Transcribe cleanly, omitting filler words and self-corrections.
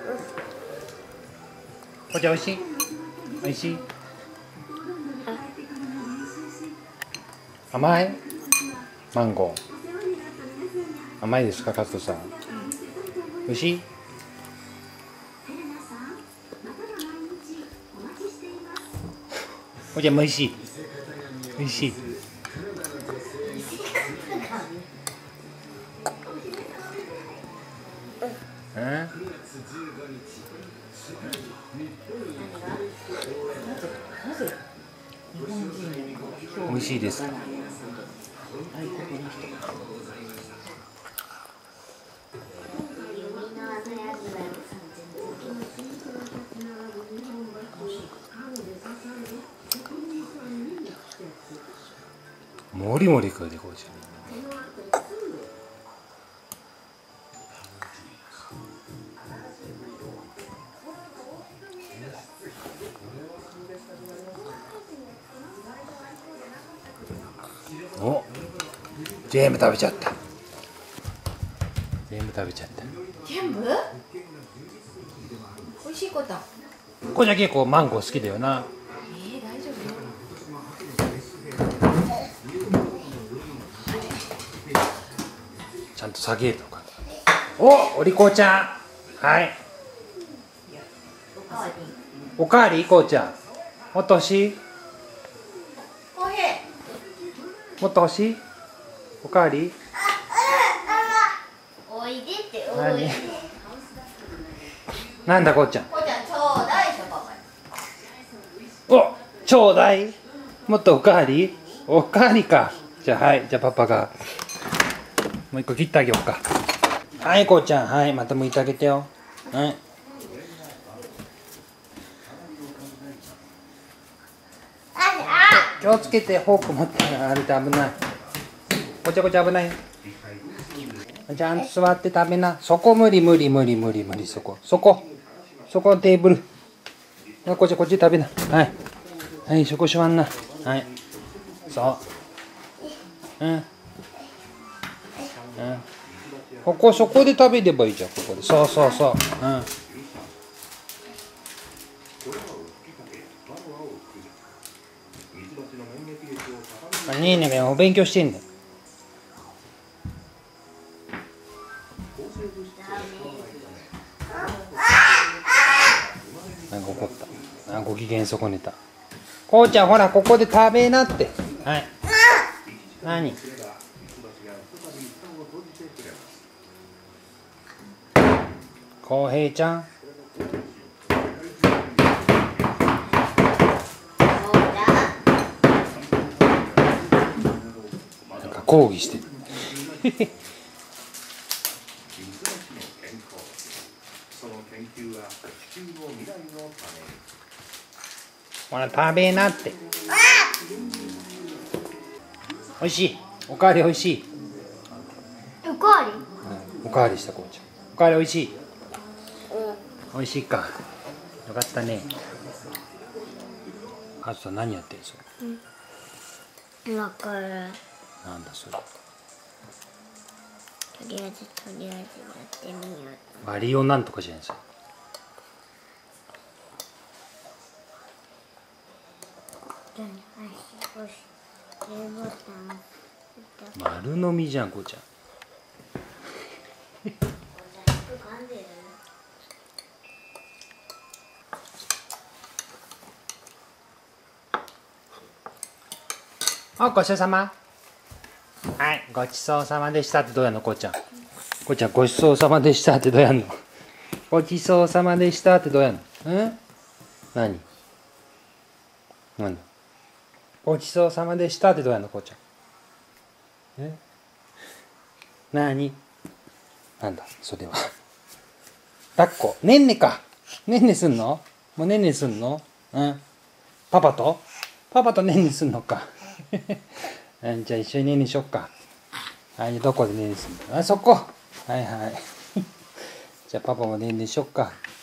こちゃんおいしい？おいしい？甘い？マンゴー。甘いですか、カズトさん。おいしい？こちゃんもおいしい？おいしい？うん？おいしいですか？もりもり食うでこうじゃん。お、全部食べちゃった。全部食べちゃった。 全部？美味しいこと。 これじゃ結構マンゴー好きだよな。 大丈夫？ ちゃんと下げるのか。おりこうちゃん。はい。おかわりこうちゃん。もっと欲しい？もっと欲しい？おかわり？ おいでっておい何？ で。 なんだこうちゃん。 こうちゃんちょうだいしょパパに。 お、ちょうだい。もっとおかわり？おかわりか。じゃあはい、じゃあパパがもう一個切ってあげようか。はい、こうちゃん、はい、また剥いてあげてよ。はい。気をつけて、フォーク持ってあれて危ない。こちゃこちゃ危ないよ。ちゃんと座って食べな。そこ無理無理無理無理無理、そこそこテーブル。こっち食べな。はいはい、そこ座んな。はい、そううんそこで食べればいいじゃん。ここでそういいね、お勉強してんだよ。なんか怒った。ご機嫌損ねた。こうちゃんほら、ここで食べなって。はい。何？こうへいちゃん。なんか抗議してる。ほら食べなって。おいしい。おかわりおいしい。 おかわり？ おかわりしたこうちゃん。おかわりおいしい。おいしいか。よかったね。カズさん何やってんすか？ 今からなんだそれ。 とりあえずやってみよう。 バリオなんとかじゃないですか。丸飲みじゃん、こうちゃん。ごちそうさま。はい、ごちそうさまでしたってどうやんの、こうちゃん。こうちゃん、ごちそうさまでしたってどうやんの。ごちそうさまでしたってどうやんの。何ごちそうさまでしたってどうやんの、こうちゃん。何なんだそれは。抱っこ。ねんねか。ねんねすんの？もうねんねすんの？パパとねんねすんのか。じゃあ一緒にねんねしよっか。はい、どこでねんねすんの？そこ。はいはい。じゃあパパもねんねしよっか。